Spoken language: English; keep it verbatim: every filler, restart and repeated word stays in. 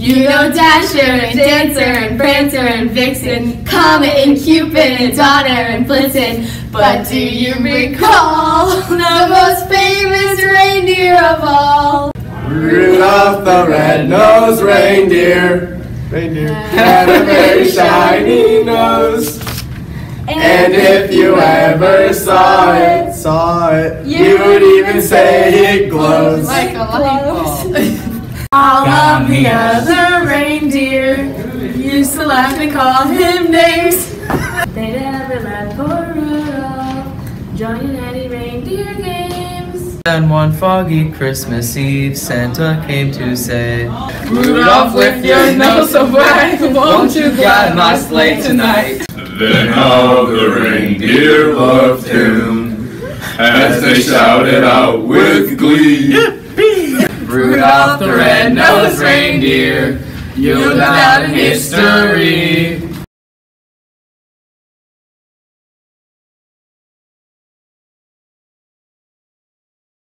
You know Dasher and Dancer and Prancer and Vixen, Comet and Cupid and Donner and Blitzen. But do you recall the most famous reindeer of all? Rudolph the red-nosed reindeer, reindeer had a very shiny nose. And if you ever saw it, saw it, you would even say it glows like a light bulb. All of the other reindeer used to laugh and call him names. They never let poor Rudolph join in any reindeer games. And one foggy Christmas Eve, Santa came to say, Rudolph, lift your nose so bright, won't you guide my sleigh tonight? Then how the reindeer loved him as they shouted out with glee. Yippee! Rudolph the red-nosed reindeer, you'll live down in history.